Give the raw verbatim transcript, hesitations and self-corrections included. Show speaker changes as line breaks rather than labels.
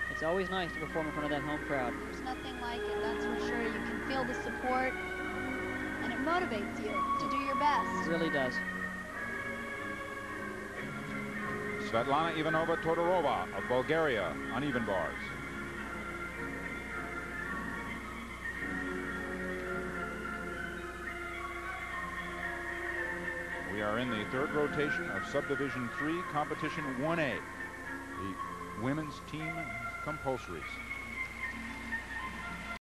It's always nice to perform in front of that home crowd.
There's nothing like it, that's for sure. You can feel the support, and it motivates you to do your best.
It really does.
Svetlana Ivanova Todorova of Bulgaria on even bars. We are in the third rotation of Subdivision three, Competition one A, the women's team compulsories.